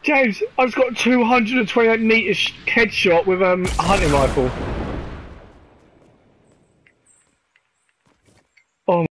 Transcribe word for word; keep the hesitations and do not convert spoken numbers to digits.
James, I just got two hundred twenty-eight meter headshot with um, a hunting rifle.